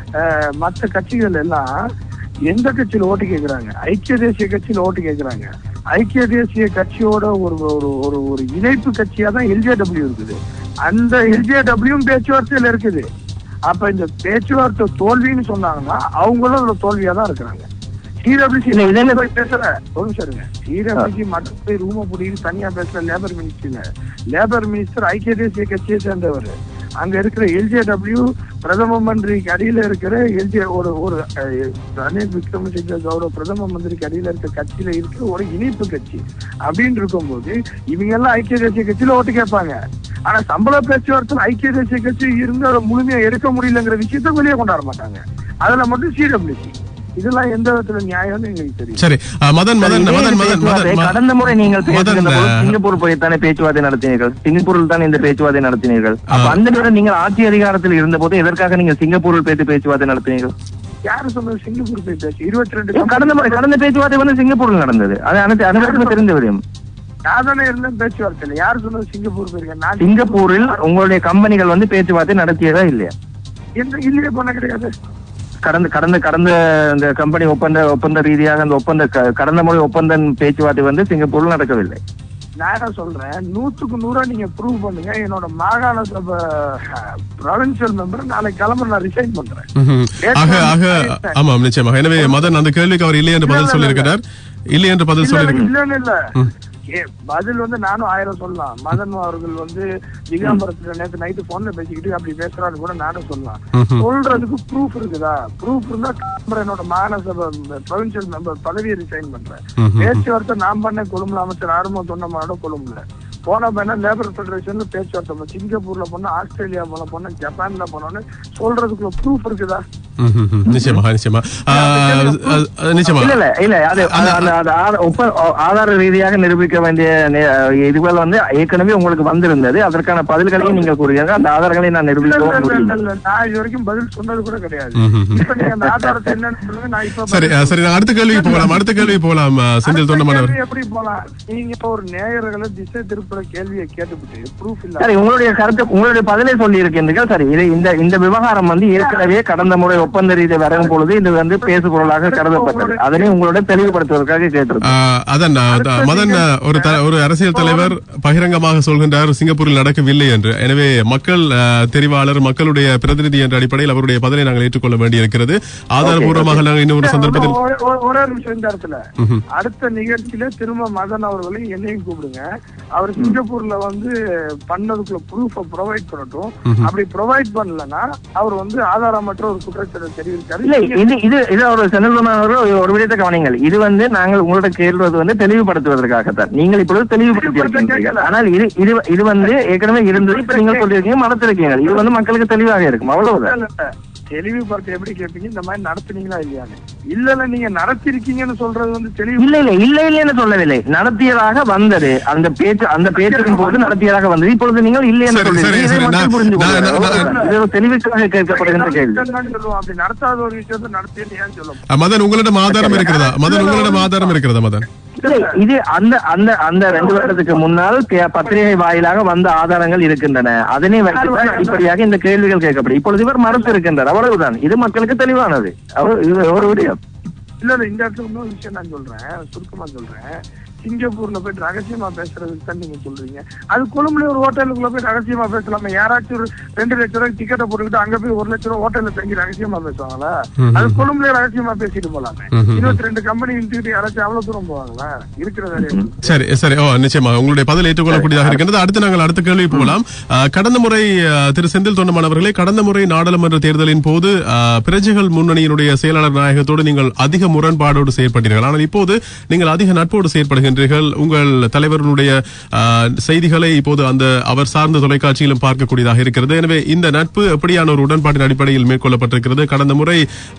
மற்ற கட்சிகள் எல்லாம் எந்த கட்சியில ஓட்டு கேட்கிறாங்க? ஐக்கிய தேசிய கட்சியில ஓட்டு கேட்கிறாங்க. ஐக்கிய தேசிய கட்சியோட ஒரு ஒரு ஒரு இணைப்பு கட்சியா தான் எல்ஜேடபிள்யூ இருக்குது. அந்த எல்ஜேடபிள்யூ பேச்சுவார்த்தையில இருக்குது. அப்ப இந்த பேச்சுவார்த்தை தோல்வின்னு சொன்னாங்கன்னா அவங்களும் அதுல தோல்வியா தான் இருக்கிறாங்க. சிடபிள்யூசி போய் பேசல ஒரு நிமிஷம். சிடபிள்யூசி மட்டும் போய் ரூம பிடிக்கிட்டு தனியா பேசல லேபர் மினிஸ்ட்ரியில. லேபர் மினிஸ்டர் ஐக்கிய தேசிய கட்சியை சேர்ந்தவர். அங்க இருக்கிற எல்ஜேடபிள்யூ பிரதம மந்திரிக்கு அடியில இருக்கிற எல்ஜே ஒரு ஒரு ரணில் விக்ரமசிங்க கௌரவ பிரதம மந்திரிக்கு அடியில இருக்கிற கட்சியில இருக்கிற ஒரு இணைப்பு கட்சி அப்படின்னு இருக்கும்போது இவங்க எல்லாம் ஐக்கிய தேசிய கட்சியில ஓட்டு கேட்பாங்க. ஆனா சம்பள பேச்சுவார்த்தை ஐக்கிய தேசிய கட்சி இருந்து அதை முழுமையா எடுக்க முடியலங்கிற விஷயத்த வெளியே கொண்டாட மாட்டாங்க. அதுல மட்டும் சிடபிள்யூசி. இதெல்லாம் எந்த விதத்துல நியாயம்னு எங்களுக்கு தெரியும். சரி, மதன் மதன் மதன் மதன் கடந்த முறை நீங்கள் சிங்கப்பூர் போய்த்தானே பேச்சுவார்த்தை நடத்தினீர்கள். சிங்கப்பூரில் தான் இந்த பேச்சுவார்த்தை நடத்தினீர்கள். அப்ப அந்த நேரம் நீங்கள் ஆட்சி அதிகாரத்தில் இருந்த போது எதற்காக நீங்கள் சிங்கப்பூரில் போயிட்டு பேச்சுவார்த்தை நடத்தினீர்கள்? யாரு சொன்னது சிங்கப்பூர் போய் பேச்சு? இருபத்தி ரெண்டு கடந்த முறை கடந்த பேச்சுவார்த்தை வந்து சிங்கப்பூரில் நடந்தது. அது அனைத்து அனைவருக்கும் தெரிந்த விடயம். யாதானே இருந்த பேச்சுவார்த்தை இல்லை. யாரு சொன்னது சிங்கப்பூர் போயிருக்கேன்? சிங்கப்பூரில் உங்களுடைய கம்பெனிகள் வந்து பேச்சுவார்த்தை நடத்தியதா இல்லையா? எந்த இல்லையே பண்ண கிடையாது. கடந்த கடந்த கடந்த இந்த கம்பெனி ஒப்பந்த ஒப்பந்த ரீதியாக அந்த ஒப்பந்த கடந்த முறை ஒப்பந்த பேச்சுவார்த்தை வந்து சிங்கப்பூர்ல நடக்கவில்லை. நான் என்ன சொல்றேன், நூத்துக்கு நூறா நீங்க ப்ரூவ் பண்ணுங்க. என்னோட மாகாண சபை ப்ரொவின்சியல் மெம்பர் நாளைக்கு கிளம்ப நான் ரிசைன் பண்றேன். ஆமாம், நிச்சயமாக. எனவே மதன் அந்த கேள்விக்கு அவர் இல்லை என்று பதில் சொல்லியிருக்கிறார். இல்லை என்று பதில் சொல்லியிருக்கிறார். இல்லன்னு இல்ல பதில் வந்து நானும் ஆயிரம் சொல்லலாம். மதன் அவர்கள் வந்து திகாம்பரத்துல நேற்று நைட்டு போன்ல பேசிக்கிட்டு அப்படி பேசுறான்னு கூட நானும் சொல்லலாம். சொல்றதுக்கு ப்ரூஃப் இருக்குதா? ப்ரூஃப் இருந்தா என்னோட மாகாண சபை ப்ரொவின்சியல் மெம்பர் பதவியை ரிசைன் பண்றேன். பேச்சுவார்த்தை நான் பண்ண கொழும்புல அமைச்சர் ஆரம்ப தொண்டமானோட கொழும்புல போன பண்ண லேபர் ஃபெடரேஷன்ல பேச்சுவார்த்தை சிங்கப்பூர்ல போன ஆஸ்திரேலியா போன போன ஜப்பான்ல போனோன்னு சொல்றதுக்குள்ள ப்ரூஃப் இருக்குதா? நிச்சயமா நிச்சயமா நிச்சயமா இல்ல இல்ல அது ஆதார ரீதியாக நிரூபிக்க வேண்டிய இதுகள் வந்து ஏற்கனவே உங்களுக்கு வந்திருந்தது. அதற்கான பதில்களையும் நீங்கள் கூறுவீங்க. அந்த ஆதாரங்களை நான் நிரூபிக்கவும் நான் இது வரைக்கும் பதில் சொன்னது கூட கிடையாது. இப்ப நீங்க அந்த ஆதாரத்தை என்னன்னு சொல்லுங்க. நான் இப்ப சரி சரி அடுத்த கேள்விக்கு போகலாம். அடுத்த கேள்வி போகலாம். செந்தில் தொண்டமானவர் எப்படி போலாம்? நீங்க ஒரு நேயர்களை திசை திருப்புற கேள்வியை கேட்டுவிட்டு ப்ரூஃப் இல்ல சரி உங்களுடைய கருத்து உங்களுடைய பதிலை சொல்லி இருக்கின்றீர்கள். சரி இது இந்த இந்த விவகாரம் வந்து ஏற்கனவே கடந்த முறை ஒப்பந்த ரீதியை வரும் பொழுது இது வந்து பேசு பொருளாக கருதப்பட்டது. அதனை உங்களோட தெளிவுபடுத்துவதற்காக கேட்டிருக்கேன். அதான் மதன் ஒரு ஒரு அரசியல் தலைவர் பகிரங்கமாக சொல்கின்றார் சிங்கப்பூரில் நடக்கவில்லை என்று. எனவே மக்கள் தெரிவாளர் மக்களுடைய பிரதிநிதி என்ற அடிப்படையில் அவருடைய பதிலை நாங்கள் ஏற்றுக்கொள்ள வேண்டியிருக்கிறது. ஆதாரபூர்வமாக நாங்கள் இன்னொரு சந்தர்ப்பத்தில் ஒரே நிமிஷம் இந்த இடத்துல அடுத்த நிகழ்ச்சியில திரும்ப மதன் அவர்களையும் என்னையும் கூப்பிடுங்க. அவர் சிங்கப்பூர்ல வந்து பண்ணதுக்குள்ள ப்ரூஃப ப்ரொவைட் பண்ணட்டும். அப்படி ப்ரொவைட் பண்ணலன்னா அவர் வந்து ஆதாரமற்ற ஒரு குற்றச்சாட்டு தெரிவித்தார். ஒரு விடயத்தை கவனிங்கள். இது வந்து நாங்கள் உங்களோட கேள்வது வந்து தெளிவுபடுத்துவதற்காகத்தான். நீங்கள் இப்பொழுது தெளிவுபடுத்தி ஆனால் இது இது வந்து ஏற்கனவே இருந்தது. இப்ப நீங்கள் சொல்லியிருக்கீங்க மறத்திருக்கீங்க. இது வந்து மக்களுக்கு தெளிவாக இருக்கும். அவ்வளவுதான். தெளிவுபடுத்த எப்படி கேட்பீங்க? இந்த மாதிரி நடத்துனீங்களா இல்லையான்னு. இல்ல நீங்க நடத்திருக்கீங்கன்னு சொல்றது வந்து தெளிவு இல்ல இல்ல இல்ல இல்லன்னு சொல்லவில்லை. நடத்தியதாக வந்தது. அந்த பேச்சு அந்த பேச்சின் போது நடத்தியதாக வந்தது. இப்பொழுது நீங்கள் இல்லை என்று சொல்லுவீங்க. புரிஞ்சு கொள்ளுங்கள். தெளிவுக்காக கேட்கப்படுகின்ற கேள்வி. அப்படி நடத்தாத ஒரு விஷயத்தை நடத்தியன்னு ஏன் சொல்லும்? மதன் உங்களிடம் ஆதாரம் இருக்கிறதா? மதன் உங்களிடம் ஆதாரம் இருக்கிறதா? மதன் இது அந்த அந்த அந்த ரெண்டு வருடத்துக்கு முன்னால் பத்திரிகை வாயிலாக வந்த ஆதாரங்கள் இருக்கின்றன. அதனை வைத்து இப்படியாக இந்த கேள்விகள் கேட்கப்படும். இப்பொழுது இவர் மறுத்து இருக்கின்றார். அவ்வளவுதான். இது மக்களுக்கு தெளிவானது. அவர் இது ஒரு விடயம் இல்ல இல்ல. இந்த இடத்துல இன்னொரு விஷயம் நான் சொல்றேன், சுருக்கமா சொல்றேன். சிங்கப்பூர்ல போயிட்டு ரகசியமா பேசுறதுக்கு தான் நீங்க சொல்றீங்க. அது கொழும்புல ஒரு ஹோட்டலுக்குள்ள போய் ரகசியமா பேசலாமா? யாராச்சும் ஒரு ரெண்டு லட்சம் ரூபாய்க்கு டிக்கெட்டை போட்டுக்கிட்டு அங்க போய் ஒரு லட்சம் ரூபாய் ஹோட்டல்ல தங்கி ரகசியமா பேசுவாங்களா? அது கொழும்புல ரகசியமா பேசிட்டு போலாமே. இருபத்தி ரெண்டு கம்பெனி இழுத்துக்கிட்டு யாராச்சும் அவ்வளவு தூரம் போவாங்களா? இருக்கிற வேலையை. சரி சரி. ஓ நிச்சயமா உங்களுடைய பதில் ஏற்றுக்கொள்ளக்கூடியதாக இருக்கின்றது. அடுத்து நாங்கள் அடுத்த கேள்வி போகலாம். கடந்த முறை திரு செந்தில் தொண்டமான் அவர்களே, கடந்த முறை நாடாளுமன்ற தேர்தலின் போது பிரஜைகள் முன்னணியினுடைய செயலாளர் நாயகத்தோடு நீங்கள் அதிக முரண்பாடோடு செயற்பட்டீர்கள். ஆனால் இப்போது நீங்கள் அதிக நட்போடு செயற்படுகின்றீர்கள். உங்கள் தலைவருடைய செய்திகளை இப்போது அந்த அவர் சார்ந்த தொலைக்காட்சியிலும் பார்க்கக்கூடியதாக இருக்கிறது. எனவே இந்த நட்பு எப்படியான ஒரு உடன்பாட்டின் அடிப்படையில் மேற்கொள்ளப்பட்டிருக்கிறது? கடந்த முறை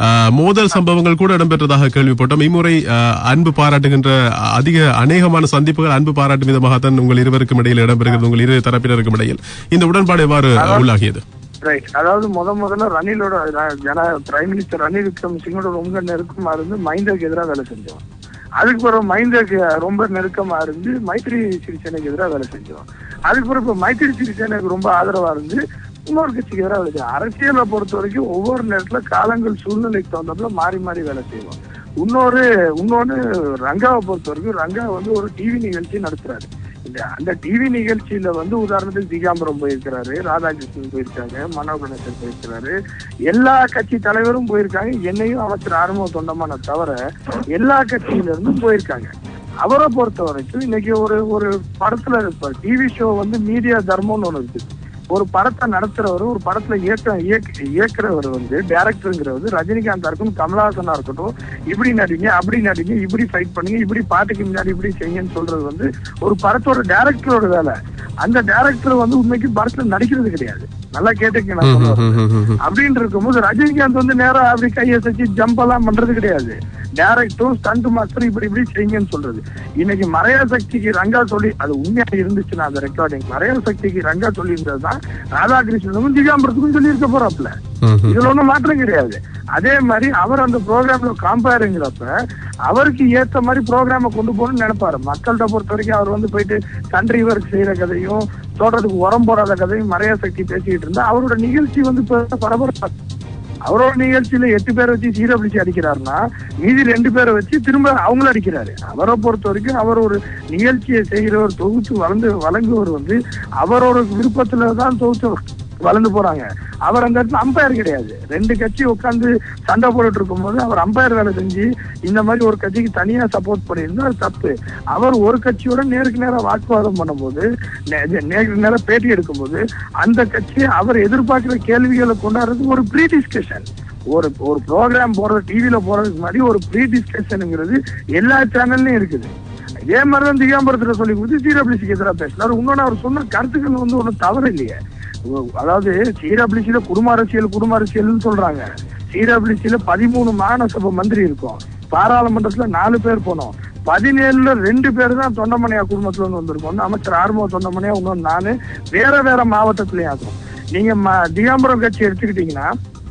மோதல் சம்பவங்கள் கூட இடம்பெற்றதாக கேள்விப்பட்டோம். இம்முறை அன்பு பாராட்டுகின்ற அதிக அநேகமான சந்திப்புகள் அன்பு பாராட்டும் விதமாகத்தான் உங்கள் இருவருக்கும் இடையில் இடம்பெறுகிறது, உங்கள் இரு தரப்பினருக்கும் இடையில். இந்த உடன்பாடு எவ்வாறு உள்ளாகியது? ரைட். அதாவது முத முதல்ல ரணிலோட ஜன பிரைம் மினிஸ்டர் ரணில் விக்ரமசிங்கோட ரொம்ப நெருக்கமா இருந்து மைந்தருக்கு எதிராக வேலை செஞ்சோம். அதுக்கு பிறகு மைந்தருக்கு ரொம்ப நெருக்கமா இருந்து மைத்ரி சிறிசேனைக்கு எதிராக வேலை செஞ்சோம். அதுக்கு பிறகு இப்ப மைத்ரி சிறிசேனைக்கு ரொம்ப ஆதரவா இருந்து இன்னொரு கட்சிக்கு எதிராக வேலை செய்யும். அரசியலை பொறுத்த வரைக்கும் ஒவ்வொரு நேரத்துல காலங்கள் சூழ்நிலைக்கு தகுந்தப்பல மாறி மாறி வேலை செய்வோம். இன்னொரு இன்னொன்னு ரங்காவை பொறுத்த வரைக்கும் ரங்கா வந்து ஒரு டிவி நிகழ்ச்சி நடத்துறாரு. அந்த டிவி நிகழ்ச்சியில வந்து உதாரணத்துக்கு திகாம்பரம் போயிருக்கிறாரு, ராதாகிருஷ்ணன் போயிருக்காங்க, மனோ கணேசன் போயிருக்கிறாரு, எல்லா கட்சி தலைவரும் போயிருக்காங்க. என்னையும் அமைச்சர் ஆறுமுக தொண்டமான தவிர எல்லா கட்சியில இருந்தும் போயிருக்காங்க. அவரை பொறுத்த வரைக்கும் இன்னைக்கு ஒரு ஒரு படத்துல இருப்பார். டிவி ஷோ வந்து மீடியா தர்மம்னு ஒண்ணு இருக்கு. ஒரு படத்தை நடத்துறவர், ஒரு படத்துல இயக்க இயக்குறவர் வந்து டைரக்டருங்கிறவர் ரஜினிகாந்தா இருக்கட்டும், கமலஹாசனா இருக்கட்டும், இப்படி நடிங்க, அப்படி நடிங்க, இப்படி ஃபைட் பண்ணுங்க, இப்படி பாட்டுக்கு முன்னாடி இப்படி செய்யுங்கன்னு சொல்றது வந்து ஒரு படத்தோட டைரக்டரோட வேலை. அந்த டைரக்டர் வந்து உண்மைக்கு படத்துல நடிக்கிறது கிடையாது. நல்லா கேட்டுக்கீங்க. அப்படின்னு இருக்கும்போது ரஜினிகாந்த் வந்து நேரம் அப்படி கையை வச்சு ஜம்ப் எல்லாம் பண்றது கிடையாது. டைரக்டரும் ஸ்டண்ட் மாஸ்டர் இப்படி இப்படி செய்யுங்கன்னு சொல்றது. இன்னைக்கு மறையா சக்திக்கு ரங்கா சொல்லி அது உண்மையாக இருந்துச்சுன்னா அந்த ரெக்கார்டிங் மறையா சக்திக்கு ரங்கா சொல்லி இருந்ததுதான் ராதாகிருஷ்ணனுக்கும் திகாம்பரத்துக்கும் சொல்லி இருக்க போறாப்ல. இதுல ஒண்ணும் மாற்றம் கிடையாது. அதே மாதிரி அவர் அந்த ப்ரோக்ராம்ல காம்பேருங்கிறப்ப அவருக்கு ஏத்த மாதிரி ப்ரோக்ராம கொண்டு போகணும்னு நினைப்பாரு. மக்கள்கிட்ட பொறுத்த வரைக்கும் அவர் வந்து போயிட்டு கண்ட்ரி ஒர்க் செய்யற கதையும் தோட்டத்துக்கு உரம் போடாத கதையும் மறையா சக்தி பேசிக்கிட்டு இருந்தா அவரோட நிகழ்ச்சி வந்து பரபரப்பா. அவரோட நிகழ்ச்சியில எட்டு பேரை வச்சு சீரபிடிச்சு அடிக்கிறாருன்னா மீதி ரெண்டு பேரை வச்சு திரும்ப அவங்களும் அடிக்கிறாரு. அவரை பொறுத்த வரைக்கும் அவர் ஒரு நிகழ்ச்சியை செய்கிறவர், தொகுத்து வளர்ந்து வழங்குவர் வந்து அவரோட விருப்பத்துலதான் தொகுத்து வளர்ந்து போறாங்க. அவர் அந்த இடத்துல அம்பையர் கிடையாது. ரெண்டு கட்சி உட்காந்து சண்டை போட்டுட்டு இருக்கும் போது அவர் அம்பையர் வேலை செஞ்சு இந்த மாதிரி ஒரு கட்சிக்கு தனியா சப்போர்ட் பண்ணியிருந்தா அது தப்பு. அவர் ஒரு கட்சியோட நேருக்கு நேரம் வாக்குவாதம் பண்ணும்போது, நேருக்கு நேரம் பேட்டி எடுக்கும் போது அந்த கட்சியை அவர் எதிர்பார்க்கிற கேள்விகளை கொண்டாடுறது ஒரு ப்ரீ டிஸ்கஷன். ஒரு ஒரு ப்ரோக்ராம் போறது, டிவில போறதுக்கு முன்னாடி ஒரு ப்ரீ டிஸ்கஷனுங்கிறது எல்லா சேனல்லையும் இருக்குது. இதே மாதிரிதான் திகாம்பரத்துல சொல்லி கொடுத்து சீரபிளிசிக்கு எதிராக பேசினார். இன்னொன்னு அவர் சொன்ன கருத்துக்கள் வந்து ஒன்றும் தவறு இல்லையே. அதாவது சீரபிளிசியில குடும்ப அரசியல் குடும்ப அரசியல்னு சொல்றாங்க. சீரபிளிசியில பதிமூணு மாகாண சபை மந்திரி இருக்கும். பாராளுமன்றத்துல நாலு பேர் போனோம். பதினேழுல ரெண்டு பேர் தான் தொண்டமணியா குடும்பத்துல இருந்து வந்திருக்கோம். அமைச்சர் ஆறுமுக தொண்டமணியா, இன்னொன்னு நானு வேற வேற மாவட்டத்திலயும் ஆகும். நீங்க திகாம்பரம் கட்சி எடுத்துக்கிட்டீங்கன்னா,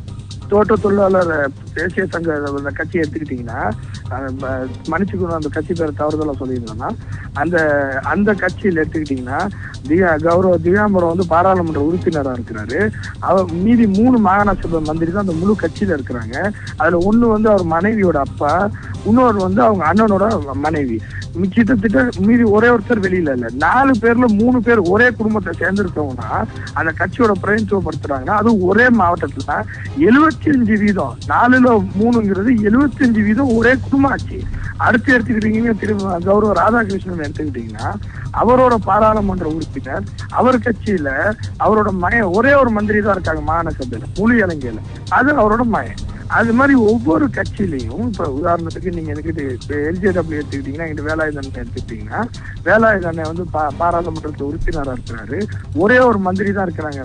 தோட்ட தொழிலாளர் தேசிய சங்க கட்சி எடுத்துக்கிட்டீங்கன்னா, மன்னிச்சுக்கணும் அந்த கட்சி பேரை தவறுதலா சொல்லியிருந்தோம்னா, அந்த அந்த கட்சியில் எடுத்துக்கிட்டீங்கன்னா திகா கௌரவ திகாம்பரம் வந்து பாராளுமன்ற உறுப்பினராக இருக்கிறாரு. அவர் மீதி மூணு மாகாண சபை மந்திரி தான் அந்த முழு கட்சியில இருக்கிறாங்க. அதுல ஒண்ணு வந்து அவர் மனைவியோட அப்பா, இன்னொரு வந்து அவங்க அண்ணனோட மனைவி. கிட்டத்தட்ட மீதி ஒரே ஒருத்தர் வெளியில இல்ல. நாலு பேர்ல மூணு பேர் ஒரே குடும்பத்தை சேர்ந்திருக்கவங்கன்னா அந்த கட்சியோட பிரதிநிதித்துவப்படுத்துறாங்கன்னா அது ஒரே மாவட்டத்துல எழுபத்தி அஞ்சு வீதம், நாலுல மூணுங்கிறது எழுபத்தி அஞ்சு வீதம் ஒரே குடும்ப ஆட்சி. அடுத்து எடுத்துக்கிட்டீங்கன்னா திரும்ப கௌரவ ராதாகிருஷ்ணன் எடுத்துக்கிட்டீங்கன்னா அவரோட பாராளுமன்ற உறுப்பினர், அவர் கட்சியில அவரோட மகன் ஒரே ஒரு மந்திரி தான் இருக்காங்க மாகாண சபையில முழு இலங்கையில, அது அவரோட மகன். அது மாதிரி ஒவ்வொரு கட்சியிலையும் இப்ப உதாரணத்துக்கு நீங்க என்கிட்ட எல்ஜேடபிள்யூ எடுத்துக்கிட்டீங்கன்னா, எங்கிட்ட வேலாயுதன் எடுத்துக்கிட்டீங்கன்னா, வேலாயுதனை வந்து பா பாராளுமன்றத்துல உறுப்பினராக இருக்கிறாரு. ஒரே ஒரு மந்திரி தான் இருக்கிறாங்க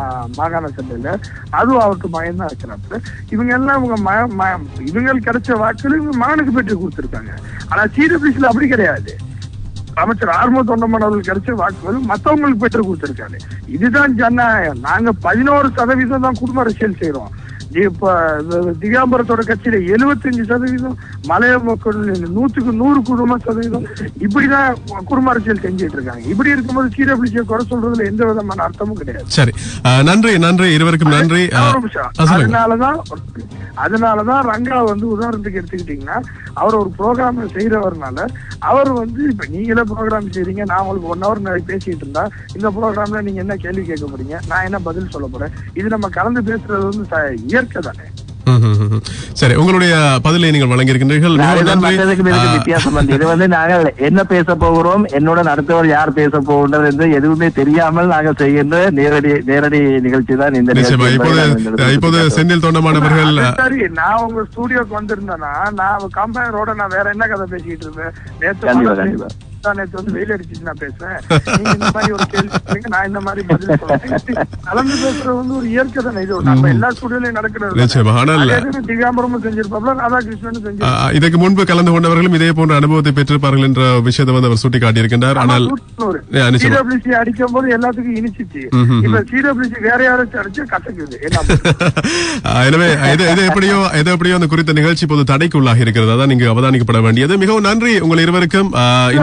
மாகாண சபையில, அதுவும் அவருக்கு மகன் தான் இருக்கிறாரு. இவங்க எல்லாம் இவங்க இவங்களுக்கு கிடைச்ச வாக்குகள் இவங்க மகனுக்கு பெற்று கொடுத்துருக்காங்க. ஆனா சீரபிளிஸ்ல அப்படி கிடையாது. அமைச்சர் ஆறுமுக தொண்டமான் அவர்களுக்கு கிடைச்ச வாக்குகள் மற்றவங்களுக்கு பெற்று கொடுத்திருக்காரு. இதுதான் ஜனநாயகம். நாங்க பதினோரு சதவீதம் தான் குடும்ப அரசியல் செய்யறோம். இப்ப திகாம்பரத்தோட கட்சியில எழுபத்தஞ்சு சதவீதம் மலைய மக்கள் நூத்துக்கு நூறு குடும்ப சதவீதம் இப்படிதான் குடும்ப அரசியல் செஞ்சுட்டு இருக்காங்க. இப்படி இருக்கும்போது சீரபிளிச்சியை குறை சொல்றதுல எந்த விதமான அர்த்தமும் கிடையாது. சரி, நன்றி நன்றி இருவருக்கும் நன்றி. அதனாலதான் அதனாலதான் ரங்கா வந்து உதாரணத்துக்கு எடுத்துக்கிட்டீங்கன்னா அவர் ஒரு ப்ரோக்ராம் செய்யறவர்னால அவர் வந்து இப்ப நீங்களே ப்ரோக்ராம் செய்றீங்க, நான் உங்களுக்கு ஒன் ஹவர் பேசிட்டு இருந்தா இந்த ப்ரோக்ராம்ல நீங்க என்ன கேள்வி கேட்க போறீங்க, நான் என்ன பதில் சொல்ல போறேன், இது நம்ம கலந்து பேசுறது வந்து இயற்கை தானே. சரி, உங்களுடைய பதிலை நீங்கள் வழங்கியிருக்கின்றீர்கள். வித்தியாசம் வந்து இது வந்து நாங்கள் என்ன பேச போகிறோம், என்னோட அடுத்தவர் யார் பேச போகின்றது என்று எதுவுமே தெரியாமல் நாங்கள் செய்கின்ற நேரடி நேரடி நிகழ்ச்சி தான் இந்த நிகழ்ச்சி. இப்போது செந்தில் தொண்டமானவர்கள் சரி, நான் உங்க ஸ்டுடியோக்கு வந்திருந்தேன்னா நான் கம்பெனியோட நான் வேற என்ன கதை பேசிட்டு இருந்தேன். நேற்று நேற்று வந்து வெயில் அடிச்சுட்டு நான் பேசுறேன், நீங்க இந்த மாதிரி ஒரு கேள்வி நான் இந்த மாதிரி பதில் சொல்றேன். கலந்து பேசுறது வந்து ஒரு இயற்கை தானே, இது நம்ம எல்லா ஸ்டுடியோலயும் நடக்கிறது. திகாம்பரமும் செஞ்சிருப்பாப்ல, ராதாகிருஷ்ணனும் செஞ்சிருப்பாங்க. இதற்கு முன்பு கலந்து கொண்டவர்களும் இதே போன்ற அனுபவத்தை பெற்றிருப்பார்கள் என்ற விஷயத்தை வந்து அவர் சுட்டிக்காட்டியிருக்கின்றார். ஆனால் சிடபிள்யூசி அடிக்கும் போது எல்லாத்துக்கும் இனிச்சிச்சு, இப்ப சிடபிள்யூசி வேற யாராச்சும் அடிச்சு கசக்குது. எனவே எது எப்படியோ எது எப்படியோ அந்த குறித்த நிகழ்ச்சி இப்போது தடைக்கு உள்ளாகி இருக்கிறது. அதான் நீங்க அவதானிக்கப்பட வேண்டியது. மிகவும் நன்றி உங்கள் இருவருக்கும்.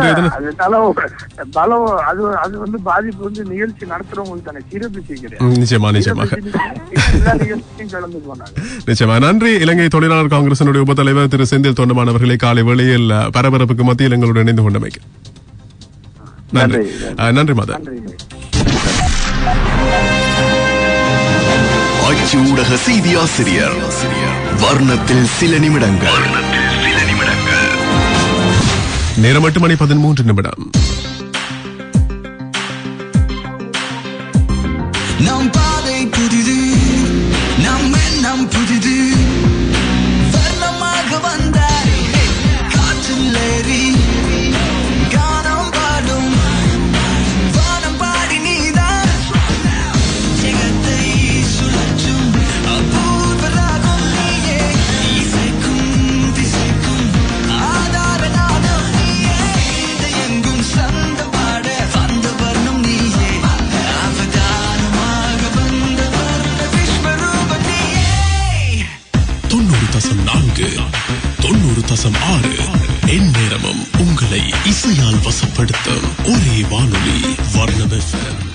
அது வந்து பாதிப்பு வந்து நிகழ்ச்சி நடத்துறவங்களுக்கு தானே, சிறப்பு நிச்சயமா நிச்சயமாக கலந்து போனாங்க. நிச்சயமா நன்றி. இலங்கை தொழிலாளர் காங்கிரசினுடைய உப தலைவர் திரு செந்தில் தொண்டமானவர்களை காலை வேளையில் பரபரப்புக்கு மத்தியில் எங்களுடன் இணைந்து கொண்டமைக்கு நன்றி. நன்றி மதன். ஆட்சி ஊடக செய்தி ஆசிரியர் வர்ணத்தில் சில நிமிடங்கள். நேரம் எட்டு மணி பதிமூன்று நிமிடம். நம் பாதை புதிது, நம் எண்ணம் புதிது, வர்ணமாக வந்தாரே காற்றில் ஏறி கானம் பாடும் வானம் பாடி நீதான் ஜெகத்தை சுழற்றும் அபூர்வராகும் நீயே, இசைக்கும் திசைக்கும் ஆதார நாதம் நீயே, எங்கும் சந்த பாட வந்த வர்ணம் நீயே, அவதானமாக வந்த வர்ண விஸ்வரூபம் நீயே. தொண்ணூறு தசம் நான்கு தொண்ணூறு தசம் ஆறு எந்நேரமும் உங்களை இசையால் வசப்படுத்தும் ஒரே வானொலி வர்ணம் எஃப்எம்.